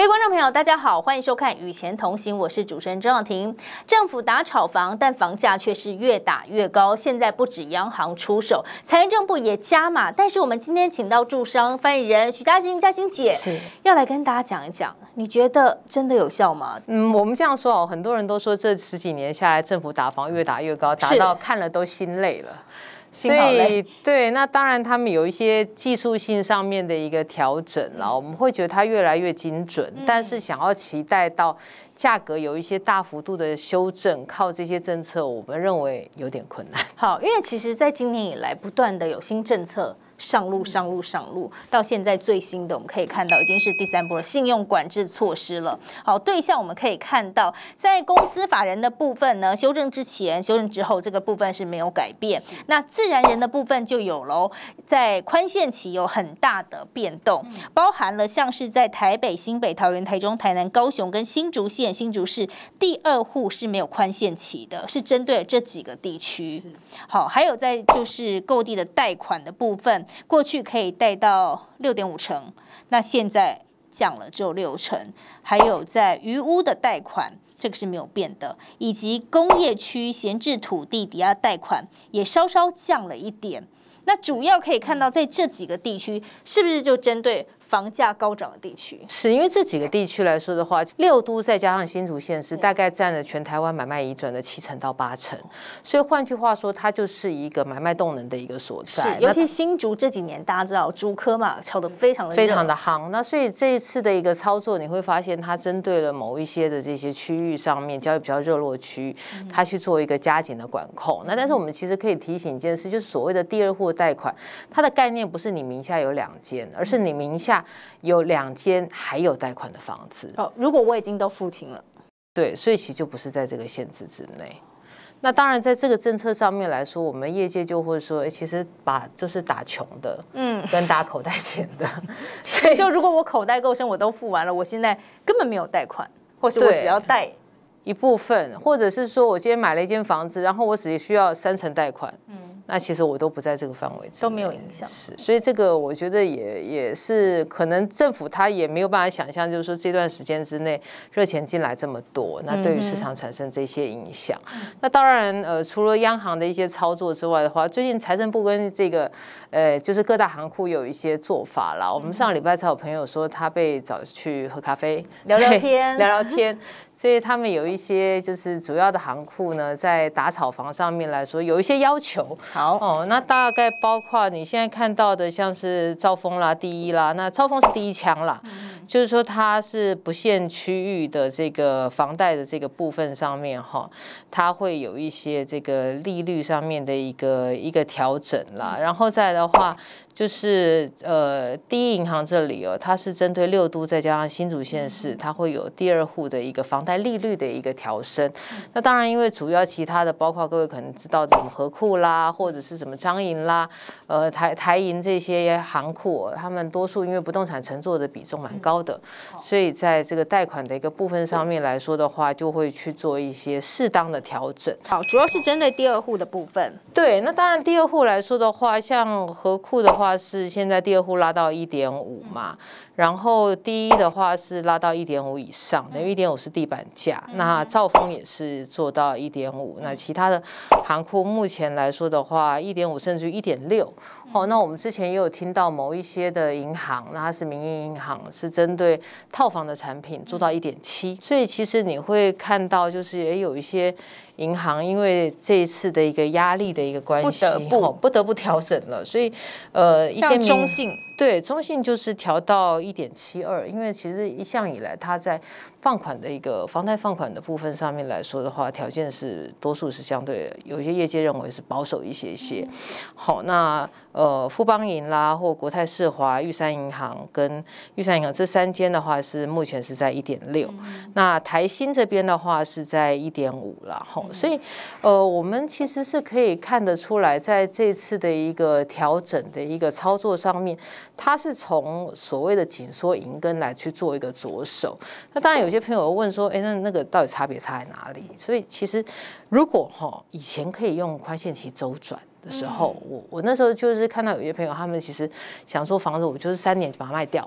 各位观众朋友，大家好，欢迎收看《与钱同行》，我是主持人郑耀婷。政府打炒房，但房价却是越打越高。现在不止央行出手，财政部也加码。但是我们今天请到驻商发言人许嘉欣，嘉欣姐要来跟大家讲一讲，你觉得真的有效吗？ 我们这样说哦，很多人都说这10几年下来，政府打房越打越高，打到看了都心累了。所以，对，那当然他们有一些技术性上面的一个调整啦，我们会觉得它越来越精准，但是想要期待到价格有一些大幅度的修正，靠这些政策，我们认为有点困难。 好，因为其实在今年以来，不断的有新政策上路，到现在最新的我们可以看到已经是第3波的信用管制措施了。好，对象我们可以看到，在公司法人的部分呢，修正之前、修正之后这个部分是没有改变。那自然人的部分就有喽，在宽限期有很大的变动，包含了像是在台北、新北、桃园、台中、台南、高雄跟新竹县、新竹市第2户是没有宽限期的，是针对这几个地区。好，还有在就是购地的贷款的部分。过去可以贷到6.5成，那现在降了只有6成。还有在余屋的贷款，这个是没有变的，以及工业区闲置土地抵押贷款也稍稍降了一点。那主要可以看到，在这几个地区，是不是就针对房价高涨的地区？ 是因为这几个地区来说的话，6都再加上新竹县市，大概占了全台湾买卖移转的7成到8成，所以换句话说，它就是一个买卖动能的一个所在。 尤其新竹这几年，大家知道竹科嘛，炒得非常的夯。那所以这一次的一个操作，你会发现它针对了某一些的这些区域上面交易比较热络区域，它去做一个加紧的管控。那但是我们其实可以提醒一件事，就是所谓的第2户贷款，它的概念不是你名下有2间，而是你名下有2间还有贷款的房子。 如果我已经都付清了， 对，所以其实就不是在这个限制之内。那当然，在这个政策上面来说，我们业界就会说，其实就是打穷的，跟打口袋钱的。 所以就如果我口袋够深，我都付完了，我现在根本没有贷款，或是我只要贷一部分，或者是说我今天买了一间房子，然后我只需要3成贷款，那其实我都不在这个范围之内， 都没有影响。 是，所以这个我觉得也是可能政府他也没有办法想象，就是说这段时间之内热钱进来这么多，那对于市场产生这些影响。那当然，除了央行的一些操作之外的话，最近财政部跟这个就是各大行库有一些做法啦。我们上个礼拜才有朋友说他被找去喝咖啡聊聊天。 所以他们有一些就是主要的行库呢，在打炒房上面来说有一些要求。 好那大概包括你现在看到的，像是兆丰啦、第一啦，那兆丰是第一枪啦，就是说它是不限区域的这个房贷的这个部分上面它会有一些这个利率上面的一个调整啦，然后再来的话。就是第一银行这里它是针对6都再加上新竹县市，它会有第2户的一个房贷利率的一个调升。那当然，因为主要其他的，包括各位可能知道什么和库啦，或者是什么彰银啦，台银这些行库，他们多数因为不动产承做的比重蛮高的，所以在这个贷款的一个部分上面来说的话，就会去做一些适当的调整。 好，主要是针对第2户的部分。 对，那当然第2户来说的话，像和库的话是现在第2户拉到1.5嘛，然后第一的话是拉到1.5以上，等于1.5是地板价。那兆丰也是做到1.5，那其他的行库目前来说的话，1.5甚至于1.6。那我们之前也有听到某一些的银行，那它是民营银行，是针对套房的产品做到1.7，所以其实你会看到，就是也有一些银行因为这一次的一个压力的一个关系，不得不调整了，所以一些中信。 对，中信就是调到1.72，因为其实一向以来它在放款的一个房贷放款的部分上面来说的话，条件是多数是相对有一些业界认为是保守一些。好，那富邦银啦，或国泰世华、玉山银行跟玉山银行这3间的话是目前是在1.6，那台新这边的话是在1.5啦。所以我们其实是可以看得出来，在这次的一个调整的一个操作上面。它是从所谓的紧缩银根来去做一个着手。那当然有些朋友问说，那个到底差别差在哪里？所以其实如果以前可以用宽限期周转的时候，我那时候就是看到有些朋友他们其实想说房子我就是3年就把它卖掉。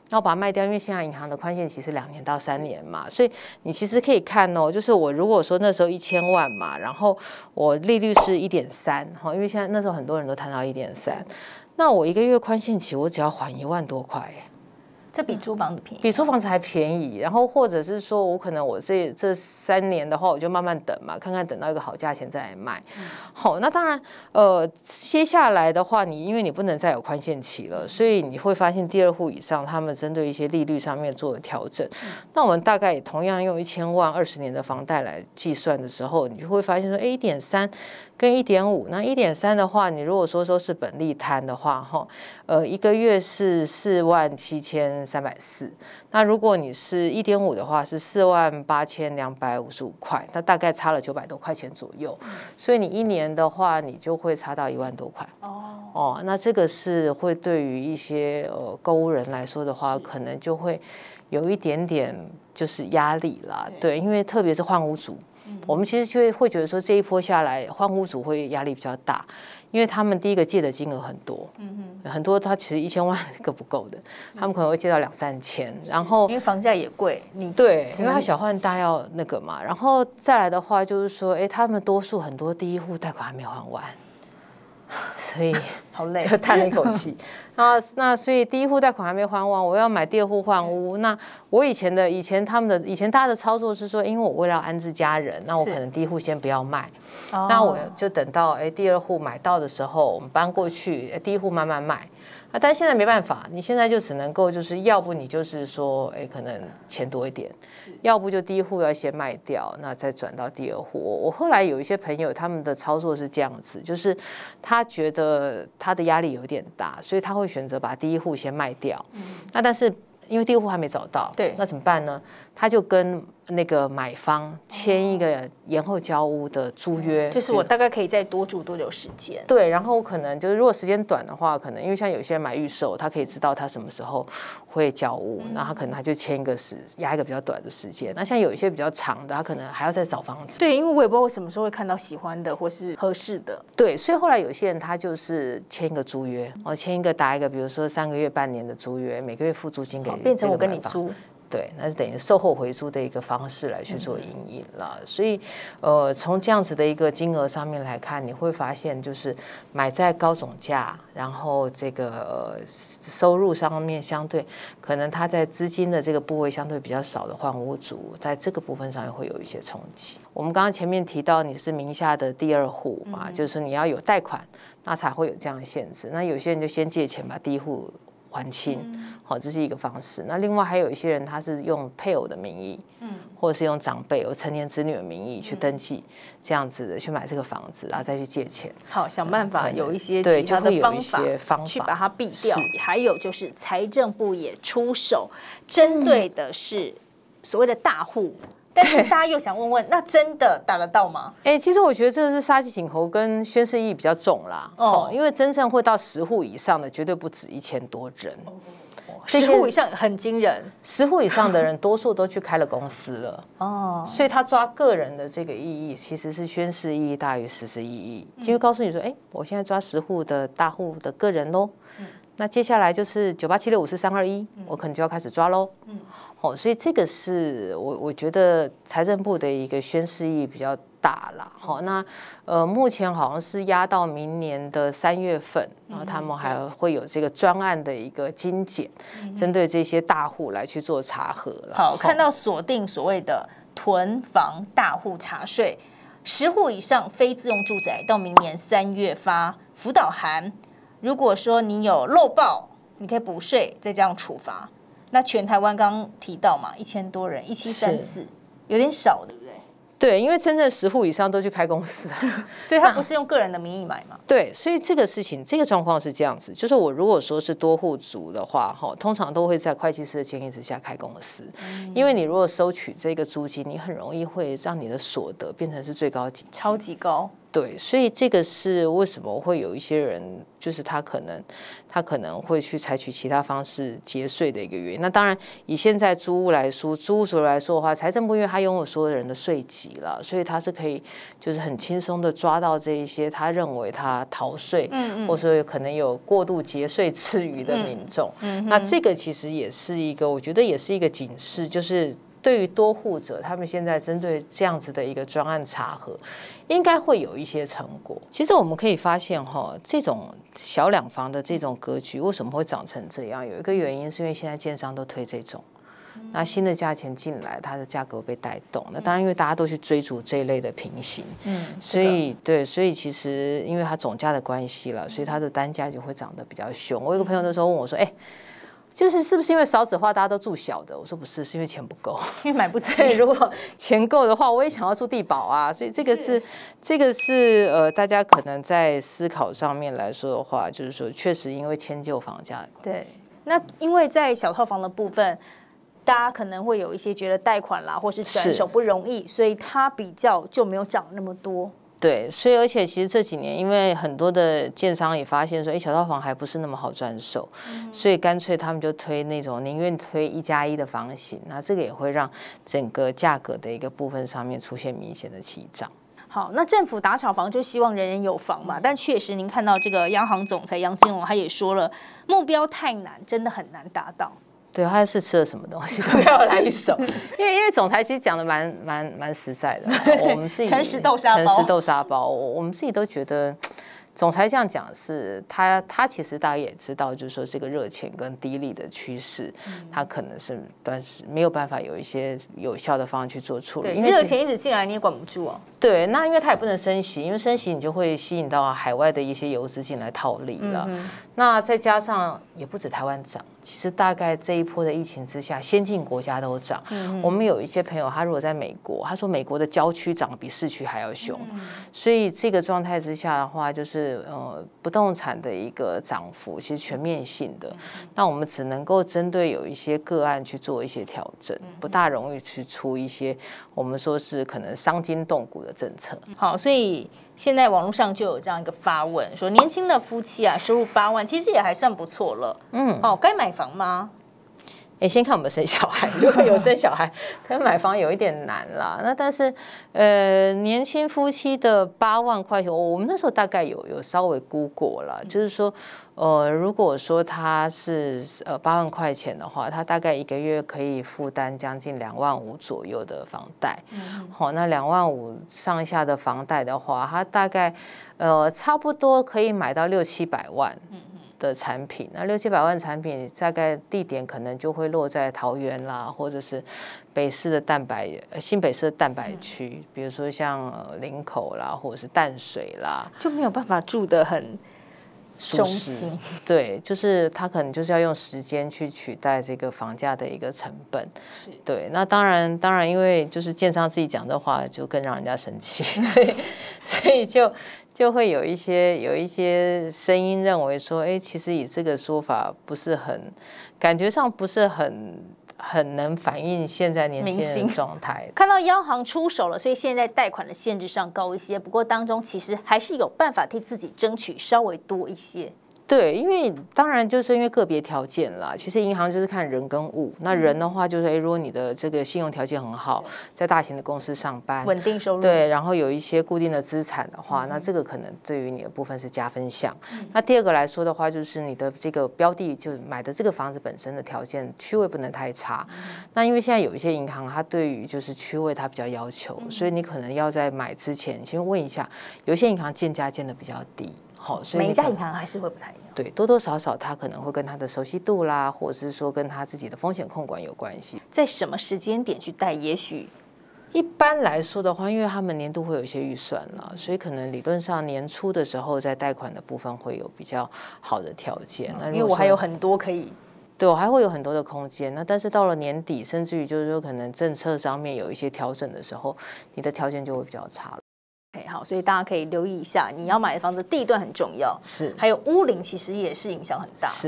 那我把它卖掉，因为现在银行的宽限期是2年到3年嘛，所以你其实可以看哦，就是我如果说那时候1000万嘛，然后我利率是1.3，因为现在那时候很多人都谈到1.3，那我1个月宽限期我只要还1万多块耶。 这比租房子便宜， 比租房子还便宜。然后或者是说我可能我这3年的话，我就慢慢等嘛，看看等到一个好价钱再来卖。好，那当然接下来的话，因为你不能再有宽限期了，所以你会发现第2户以上他们针对一些利率上面做了调整。那我们大概也同样用1000万20年的房贷来计算的时候，你就会发现说1.3跟1.5，那1.3的话，你如果说是本利摊的话，1个月是47340，那如果你是1.5的话，是48255块，那大概差了900多块钱左右，所以你1年的话，你就会差到1万多块。哦，那这个是会对于一些购屋人来说的话，可能就会有一点点就是压力啦，对，因为特别是换屋族。我们其实就会觉得说这一波下来，换屋主会压力比较大，因为他们第一个借的金额很多，很多他其实1000万个不够的，他们可能会借到2、3千，然后因为房价也贵， 对，因为他小换大要那个嘛，然后再来的话就是说，他们多数很多第1户贷款还没还完，所以好累， 就叹了一口气。那所以第1户贷款还没还完，我要买第2户换屋。那我以前大家的操作是说，因为我为了安置家人，那我可能第1户先不要卖，那我就等到第2户买到的时候，我们搬过去，第1户慢慢卖。但是现在没办法，你现在就只能够就是要不你就是说，可能钱多一点，要不就第1户要先卖掉，那再转到第2户。我后来有一些朋友，他们的操作是这样子，就是他觉得他的压力有点大，所以他会选择把第1户先卖掉。那但是因为第2户还没找到， 对， 那怎么办呢？他就跟那个买方签一个延后交屋的租约， 就是我大概可以再多住多久时间？ 对，然后可能就是如果时间短的话，可能因为像有些人买预售，他可以知道他什么时候会交屋，那他可能他就签压一个比较短的时间。那像有一些比较长的，他可能还要再找房子。 对，因为我也不知道我什么时候会看到喜欢的或是合适的。 对，所以后来有些人他就是签一个租约，签一个打一个，比如说3个月、半年的租约，每个月付租金给变成我跟你租。 对，那是等于售后回租的一个方式来去做营运了。所以，从这样子的一个金额上面来看，你会发现就是买在高总价，然后这个收入上面相对可能他在资金的这个部位相对比较少的换屋族，在这个部分上会有一些冲击。我们刚刚前面提到你是名下的第2户嘛，就是你要有贷款，那才会有这样的限制。那有些人就先借钱把第1户还清，好，这是一个方式。那另外还有一些人，他是用配偶的名义，或者是用长辈有成年子女的名义去登记，这样子的去买这个房子，然后再去借钱。 好，想办法有一些其他的方法去把它避掉。还有就是财政部也出手，针对的是所谓的大户。但是大家又想问，那真的打得到吗？ 其实我觉得这个是杀鸡儆猴跟宣示意义比较重啦。因为真正会到10户以上的，绝对不止1000多人。 10户以上很惊人 ，10户以上的人多数都去开了公司了。所以他抓个人的这个意义，其实是宣示意义大于实质意义，就会告诉你说，我现在抓10户的大户的个人咯。那接下来就是987654-321，我可能就要开始抓咯。所以这个是我觉得财政部的一个宣示意义比较大啦。那目前好像是压到明年的3月份，然后他们还会有这个专案的一个精简，针对这些大户来去做查核啦。 好，看到锁定所谓的囤房大户查税，10户以上非自用住宅到明年3月发辅导函。如果说你有漏报，你可以补税，再这样处罚。那全台湾刚刚提到嘛，1000多人，1734，有点少，对不对？ 对，因为真正10户以上都去开公司， 所以他不是用个人的名义买嘛？ 对，所以这个事情，这个状况是这样子，就是我如果说是多户族的话，通常都会在会计师的建议之下开公司，因为你如果收取这个租金，你很容易会让你的所得变成是最高级， 超级高。 对，所以这个是为什么会有一些人，就是他可能会去采取其他方式节税的一个原因。那当然，以现在租屋来说，租屋所来说的话，财政部因为他拥有所有人的税籍了，所以他是可以就是很轻松的抓到这一些他认为他逃税，或者说可能有过度节税吃鱼的民众。那这个其实也是一个，我觉得也是一个警示，就是对于多户者，他们现在针对这样子的一个专案查核，应该会有一些成果。其实我们可以发现这种小两房的这种格局为什么会长成这样？有一个原因是因为现在建商都推这种，那新的价钱进来，它的价格被带动。那当然，因为大家都去追逐这一类的平行，所以对，所以其实因为它总价的关系了，所以它的单价就会涨得比较凶。我有个朋友那时候问我说：“就是是不是因为少子化，大家都住小的？”我说不是，是因为钱不够， 因为买不起。 如果钱够的话，我也想要住地堡啊。所以这个是大家可能在思考上面来说的话，就是说确实因为迁就房价的关系。 对，那因为在小套房的部分，大家可能会有一些觉得贷款啦，或是转手不容易，所以它比较就没有涨那么多。 对，所以而且其实这几年，因为很多的建商也发现说，小套房还不是那么好转手，所以干脆他们就推那种宁愿推1+1的房型，那这个也会让整个价格的一个部分上面出现明显的起涨。 好，那政府打炒房就希望人人有房嘛，但确实您看到这个央行总裁杨金龙他也说了，目标太难，真的很难达到。 对，他是吃了什么东西都要来一手，因为总裁其实讲的蛮实在的，我们自己诚实豆沙包， 我们自己都觉得。总裁这样讲是他其实大家也知道，就是说这个热钱跟低利的趋势，他可能是但是没有办法有一些有效的方案去做处理。 因为热钱一直进来，你也管不住哦。 对，那因为它也不能升息，因为升息你就会吸引到海外的一些游资进来套利了。那再加上也不止台湾涨，其实大概这一波的疫情之下，先进国家都涨。我们有一些朋友，他如果在美国，他说美国的郊区涨得比市区还要凶，所以这个状态之下的话，就是不动产的一个涨幅其实全面性的，那我们只能够针对有一些个案去做一些调整，不大容易去出一些我们说是可能伤筋动骨的政策。 好，所以现在网络上就有这样一个发问，说年轻的夫妻啊，收入8万，其实也还算不错了。该买房吗？ 先看我们生小孩，如果有生小孩，可能买房有一点难啦。那但是年轻夫妻的8万块钱，我们那时候大概有稍微估过了，就是说如果说他是8万块钱的话，他大概一个月可以负担将近2万5左右的房贷。那2万5上下的房贷的话，他大概差不多可以买到600-700万。的产品，那600-700万产品大概地点可能就会落在桃园啦，或者是新北市的蛋白区，比如说像林口啦，或者是淡水啦， 就没有办法住得很中心。 对，就是他可能就是要用时间去取代这个房价的一个成本。对，那当然，因为就是建商自己讲的话，就更让人家生气，所以就会有一些声音认为说，其实以这个说法不是很，感觉上不是很能反映现在年轻人的状态。 看到央行出手了，所以现在贷款的限制上高一些，不过当中其实还是有办法替自己争取稍微多一些。 对，因为当然就是因为个别条件啦。其实银行就是看人跟物。那人的话，就是如果你的这个信用条件很好，在大型的公司上班， 稳定收入， 对，然后有一些固定的资产的话，那这个可能对于你的部分是加分项。那第二个来说的话，就是你的这个标的，就买的这个房子本身的条件区位不能太差。那因为现在有一些银行，它对于就是区位它比较要求，所以你可能要在买之前先问一下，有一些银行建价建的比较低。所以每一家银行还是会不太一样。 对，多多少少它可能会跟它的熟悉度啦，或者是说跟它自己的风险控管有关系。 在什么时间点去贷，也许一般来说的话，因为他们年度会有一些预算啦，所以可能理论上年初的时候，在贷款的部分会有比较好的条件。 因为我还有很多可以。 对，我还会有很多的空间。那但是到了年底，甚至于就是说可能政策上面有一些调整的时候，你的条件就会比较差了。 好，所以大家可以留意一下，你要买的房子地段很重要， 是， 还有屋龄其实也是影响很大。 是，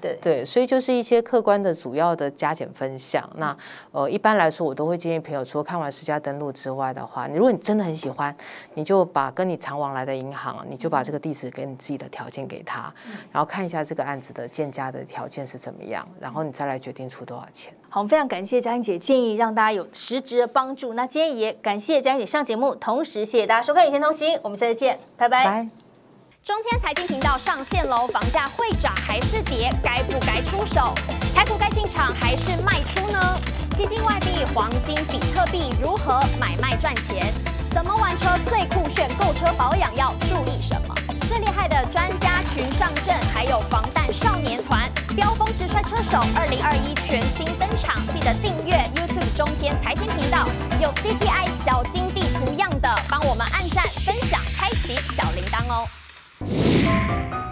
对，所以就是一些客观的主要的加减分项。那一般来说，我都会建议朋友，除了看完实价登录之外的话，如果你真的很喜欢，你就把跟你常往来的银行，你就把这个地址跟你自己的条件给他，然后看一下这个案子的建价的条件是怎么样，然后你再来决定出多少钱。 好，我们非常感谢嘉欣姐建议，让大家有实质的帮助。那今天也感谢嘉欣姐上节目，同时谢谢大家收看《与钱同行》，我们下次见，拜拜。 中天财经频道上线喽！房价会涨还是跌？该不该出手？台股该进场还是卖出呢？基金、外币、黄金、比特币如何买卖赚钱？怎么玩车最酷炫？购车保养要注意什么？最厉害的专家群上阵，还有防弹少年团、飙风直率车手，2021全新登场，记得订阅 YouTube 中天财经频道，有 CPI 小金地图样的，帮我们按赞、分享、开启小铃铛哦。